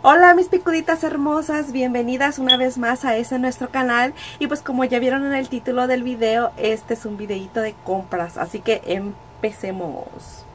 Hola mis picuditas hermosas, bienvenidas una vez más a nuestro canal. Y pues como ya vieron en el título del video, este es un videito de compras, así que empecemos.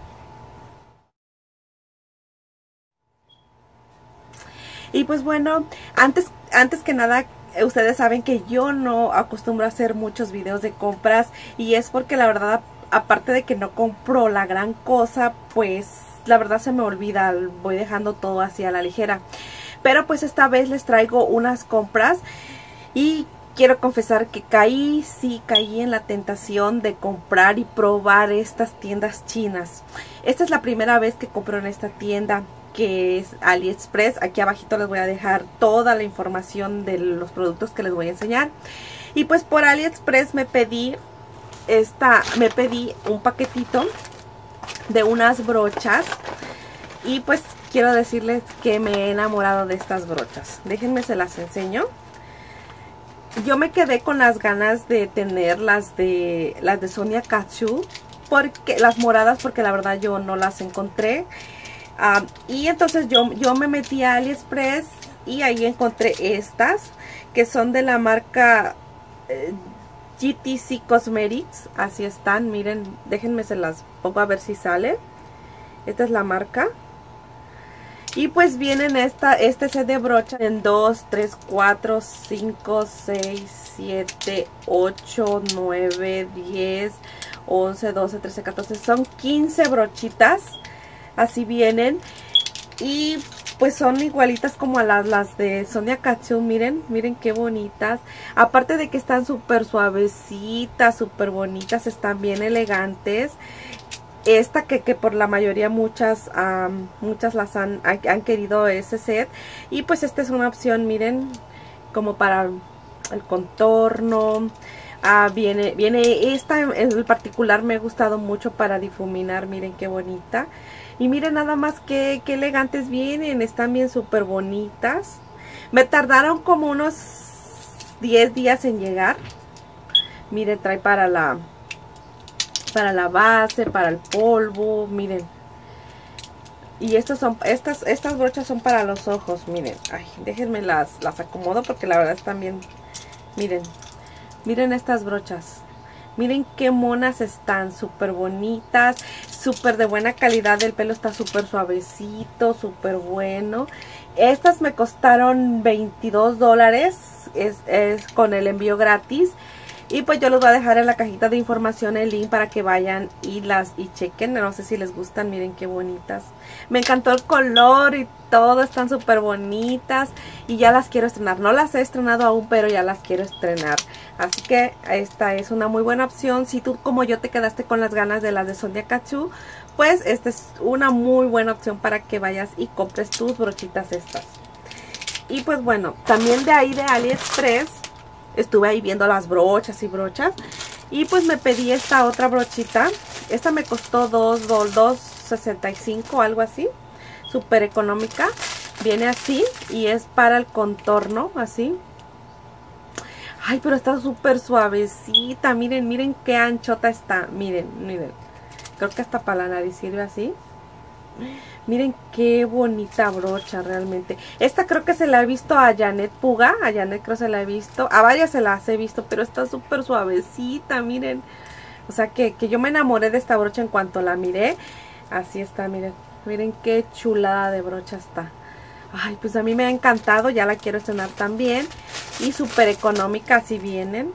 Y pues bueno, antes que nada, ustedes saben que yo no acostumbro a hacer muchos videos de compras, y es porque la verdad, aparte de que no compro la gran cosa, pues la verdad se me olvida, voy dejando todo así a la ligera. Pero pues esta vez les traigo unas compras y quiero confesar que caí en la tentación de comprar y probar estas tiendas chinas. Esta es la primera vez que compro en esta tienda, que es AliExpress. Aquí abajito les voy a dejar toda la información de los productos que les voy a enseñar. Y pues por AliExpress me pedí un paquetito de unas brochas. Y pues quiero decirles que me he enamorado de estas brochas. Déjenme se las enseño. Yo me quedé con las ganas de tener las de Sonia Kashuk, porque las moradas, porque la verdad yo no las encontré. Y entonces yo me metí a AliExpress y ahí encontré estas, que son de la marca GTC Cosmetics. Así están, miren, déjenme se las pongo a ver si sale. Esta es la marca. Y pues vienen este set de brocha en 2, 3, 4, 5, 6, 7, 8, 9, 10, 11, 12, 13, 14. Son 15 brochitas. Así vienen. Y pues son igualitas como a las de Sonia Kashuk. Miren qué bonitas. Aparte de que están súper suavecitas, súper bonitas, están bien elegantes. Esta que por la mayoría muchas las han querido ese set. Y pues esta es una opción, miren, como para el contorno. Viene esta en particular, me ha gustado mucho para difuminar. Miren qué bonita. Y miren nada más qué elegantes vienen. Están bien súper bonitas. Me tardaron como unos 10 días en llegar. Miren, trae para la base, para el polvo, miren. Y estas brochas son para los ojos, miren. Ay, déjenme las acomodo porque la verdad están bien. Miren estas brochas. Miren qué monas están, súper bonitas, súper de buena calidad. El pelo está súper suavecito, súper bueno. Estas me costaron $22, es con el envío gratis. Y pues yo les voy a dejar en la cajita de información el link para que vayan y chequen. No sé si les gustan, miren qué bonitas. Me encantó el color y todo, están súper bonitas. Y ya las quiero estrenar. No las he estrenado aún, pero ya las quiero estrenar. Así que esta es una muy buena opción. Si tú como yo te quedaste con las ganas de las de Sonia Kashuk, pues esta es una muy buena opción para que vayas y compres tus brochitas estas. Y pues bueno, también de ahí de AliExpress estuve ahí viendo las brochas y brochas. Y pues me pedí esta otra brochita. Esta me costó $2.65, algo así. Súper económica. Viene así y es para el contorno, así. Ay, pero está súper suavecita. Miren qué anchota está. Miren. Creo que hasta para la nariz sirve así. Miren qué bonita brocha realmente. Esta creo que se la he visto a Janet Puga. A Janet creo se la he visto. A varias se las he visto, pero está súper suavecita, miren. O sea que yo me enamoré de esta brocha en cuanto la miré. Así está, miren. Miren qué chulada de brocha está. Ay, pues a mí me ha encantado. Ya la quiero estrenar también. Y súper económica, así vienen.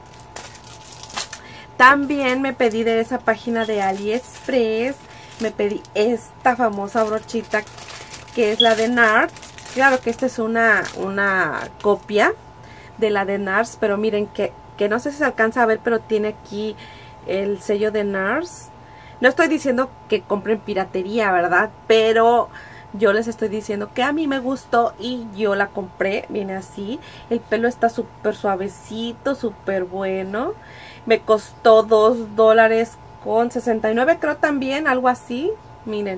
También me pedí de esa página de AliExpress. Me pedí esta famosa brochita que es la de NARS. Claro que esta es una copia de la de NARS, pero miren que no sé si se alcanza a ver, pero tiene aquí el sello de NARS. No estoy diciendo que compren piratería, ¿verdad? Pero yo les estoy diciendo que a mí me gustó y yo la compré. Viene así. El pelo está súper suavecito, súper bueno. Me costó $2.69, creo también, algo así. Miren,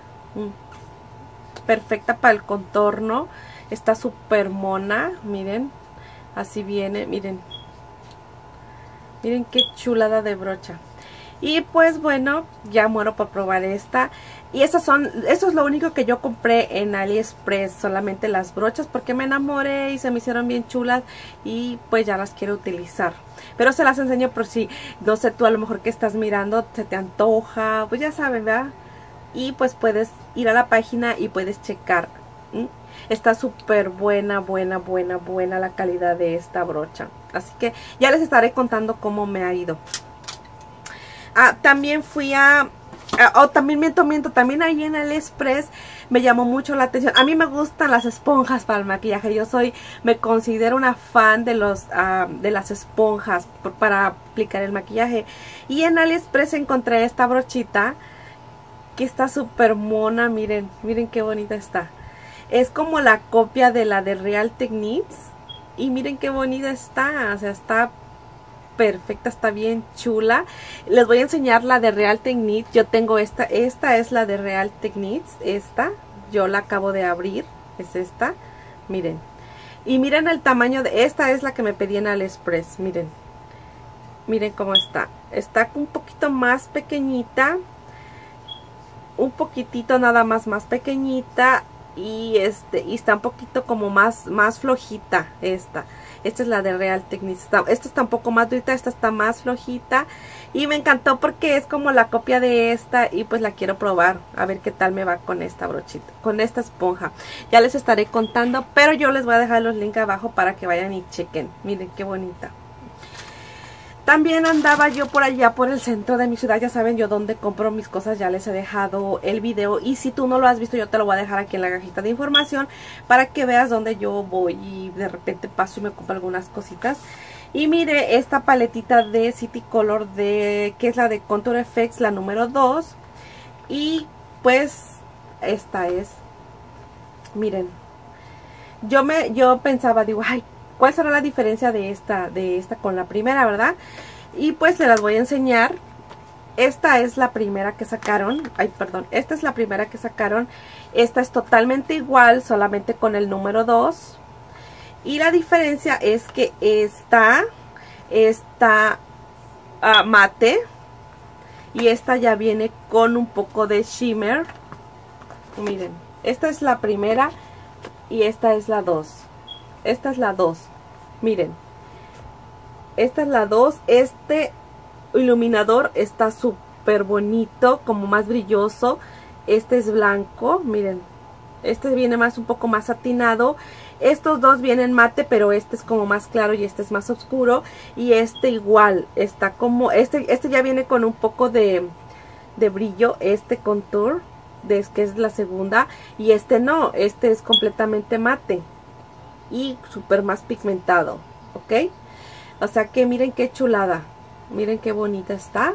perfecta para el contorno. Está súper mona, miren. Así viene, miren qué chulada de brocha. Y pues bueno, ya muero por probar esta. Y eso es lo único que yo compré en AliExpress, solamente las brochas, porque me enamoré y se me hicieron bien chulas y pues ya las quiero utilizar. Pero se las enseño por si, no sé, tú a lo mejor que estás mirando, se te antoja, pues ya saben, ¿verdad? Y pues puedes ir a la página y puedes checar. Está súper buena la calidad de esta brocha. Así que ya les estaré contando cómo me ha ido. También fui también miento, también ahí en AliExpress me llamó mucho la atención. A mí me gustan las esponjas para el maquillaje. Me considero una fan de las esponjas para aplicar el maquillaje. Y en AliExpress encontré esta brochita que está súper mona. Miren qué bonita está. Es como la copia de la de Real Techniques. Y miren qué bonita está. O sea, está perfecta, está bien chula. Les voy a enseñar la de Real Techniques. Yo tengo esta es la de Real Techniques. Esta, yo la acabo de abrir. Es esta, miren. Y miren el tamaño de esta, es la que me pedí en AliExpress. Miren cómo está. Está un poquito más pequeñita. Un poquitito nada más pequeñita. Y está un poquito como más flojita esta. Esta es la de Real Techniques. Esta está un poco más durita, esta está más flojita. Y me encantó porque es como la copia de esta. Y pues la quiero probar. A ver qué tal me va con esta brochita. Con esta esponja. Ya les estaré contando. Pero yo les voy a dejar los links abajo para que vayan y chequen. Miren qué bonita. También andaba yo por allá por el centro de mi ciudad. Ya saben yo dónde compro mis cosas. Ya les he dejado el video. Y si tú no lo has visto, yo te lo voy a dejar aquí en la cajita de información. Para que veas dónde yo voy. Y de repente paso y me compro algunas cositas. Y mire esta paletita de City Color. Que es la de Contour FX. La número 2. Y pues esta es. Miren. Yo pensaba, digo, ay, ¿cuál será la diferencia de esta con la primera, verdad? Y pues se las voy a enseñar. Esta es la primera que sacaron. Ay, perdón. Esta es la primera que sacaron. Esta es totalmente igual, solamente con el número 2. Y la diferencia es que esta está mate. Y esta ya viene con un poco de shimmer. Miren, esta es la primera y esta es la 2. Esta es la 2. Miren. Esta es la 2. Este iluminador está súper bonito. Como más brilloso. Este es blanco. Miren. Este viene un poco más satinado. Estos dos vienen mate. Pero este es como más claro y este es más oscuro. Y este igual. Está como. Este ya viene con un poco de brillo. Este contour. Que es la segunda. Y este no. Este es completamente mate. Y súper más pigmentado, ¿ok? O sea que miren qué chulada. Miren qué bonita está.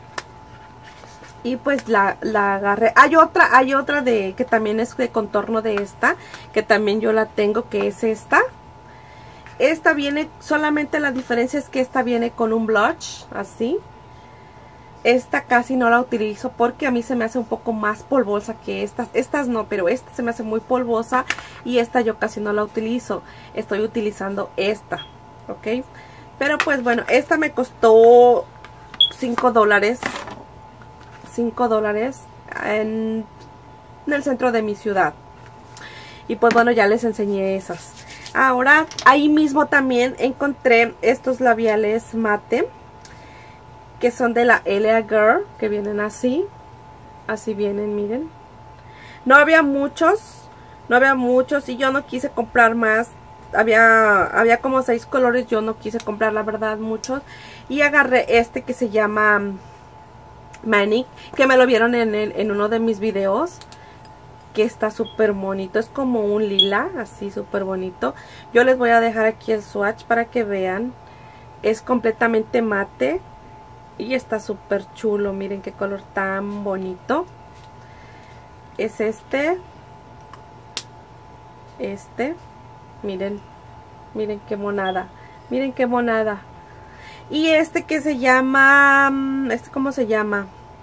Y pues la agarré. Hay otra que también es de contorno de esta. Que también yo la tengo, que es esta. Esta viene, solamente la diferencia es que esta viene con un blush, así. Esta casi no la utilizo porque a mí se me hace un poco más polvosa que estas. Estas no, pero esta se me hace muy polvosa y esta yo casi no la utilizo. Estoy utilizando esta, ¿ok? Pero pues bueno, esta me costó $5. $5 en el centro de mi ciudad. Y pues bueno, ya les enseñé esas. Ahora, ahí mismo también encontré estos labiales mate. Que son de la Elia Girl. Que vienen así. Así vienen, miren. No había muchos. Y yo no quise comprar más. Había como 6 colores. Yo no quise comprar, la verdad, muchos. Y agarré este que se llama Manic. Que me lo vieron en uno de mis videos. Que está súper bonito. Es como un lila. Así súper bonito. Yo les voy a dejar aquí el swatch para que vean. Es completamente mate. Y está súper chulo. Miren qué color tan bonito. Es este. Miren. Miren qué monada. Miren qué monada. Y este que se llama. ¿Cómo se llama?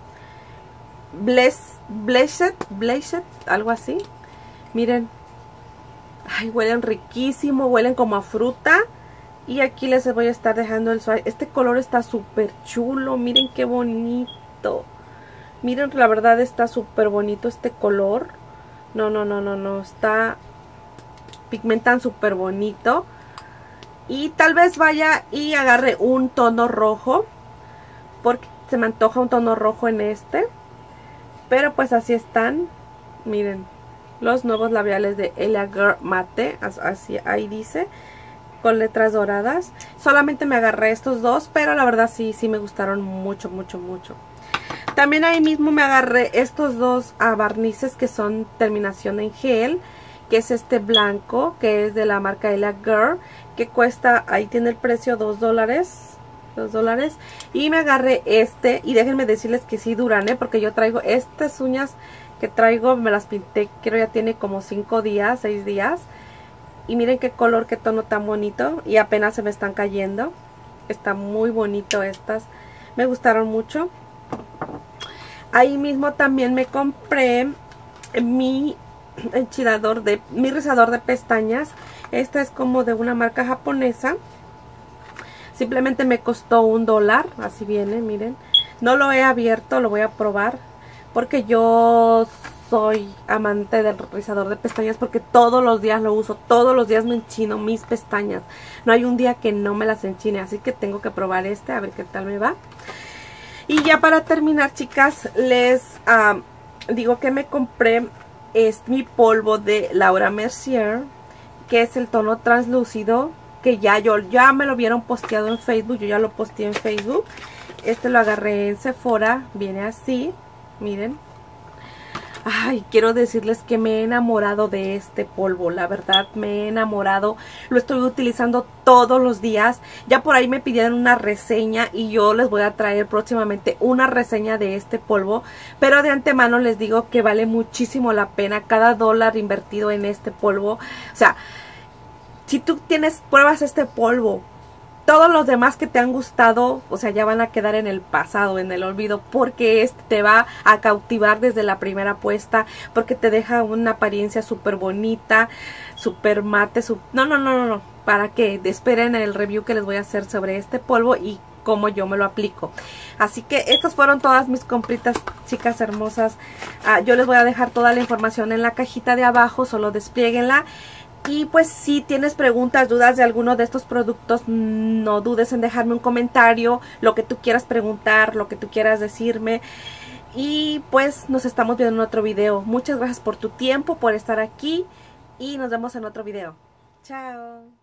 Blessed. Algo así. Miren. Ay, huelen riquísimo. Huelen como a fruta. Y aquí les voy a estar dejando el swatch. Este color está súper chulo. Miren qué bonito. Miren, la verdad está súper bonito este color. No. Está... pigmentan súper bonito. Y tal vez vaya y agarre un tono rojo, porque se me antoja un tono rojo en este. Pero pues así están. Miren, los nuevos labiales de Elia Girl Mate. Así, ahí dice, con letras doradas. Solamente me agarré estos dos, pero la verdad sí me gustaron mucho. También ahí mismo me agarré estos dos barnices que son terminación en gel, que es este blanco, que es de la marca Elia Girl, que cuesta, ahí tiene el precio, $2. $2. Y me agarré este, y déjenme decirles que sí duran, porque yo traigo estas uñas que traigo, me las pinté, creo ya tiene como 5 días, 6 días. Y miren qué color, qué tono tan bonito, y apenas se me están cayendo. Está muy bonito estas, me gustaron mucho. Ahí mismo también me compré mi rizador de pestañas. Esta es como de una marca japonesa. Simplemente me costó $1. Así viene, miren. No lo he abierto, lo voy a probar, porque yo soy amante del rizador de pestañas, porque todos los días lo uso. Todos los días me enchino mis pestañas. No hay un día que no me las enchine, así que tengo que probar este, a ver qué tal me va. Y ya para terminar, chicas, les digo que me compré mi polvo de Laura Mercier, que es el tono translúcido, que ya me lo vieron posteado en Facebook. Yo ya lo posteé en Facebook. Este lo agarré en Sephora, viene así, miren. Ay, quiero decirles que me he enamorado de este polvo, la verdad me he enamorado. Lo estoy utilizando todos los días. Ya por ahí me pidieron una reseña y yo les voy a traer próximamente una reseña de este polvo. Pero de antemano les digo que vale muchísimo la pena cada $1 invertido en este polvo. O sea, si tú pruebas este polvo, todos los demás que te han gustado, o sea, ya van a quedar en el pasado, en el olvido, porque este te va a cautivar desde la primera puesta, porque te deja una apariencia súper bonita, súper mate, no, para que esperen el review que les voy a hacer sobre este polvo y cómo yo me lo aplico. Así que estas fueron todas mis compritas, chicas hermosas. Yo les voy a dejar toda la información en la cajita de abajo, solo desplieguenla. Y pues si tienes preguntas, dudas de alguno de estos productos, no dudes en dejarme un comentario, lo que tú quieras preguntar, lo que tú quieras decirme. Y pues nos estamos viendo en otro video. Muchas gracias por tu tiempo, por estar aquí, y nos vemos en otro video. Chao.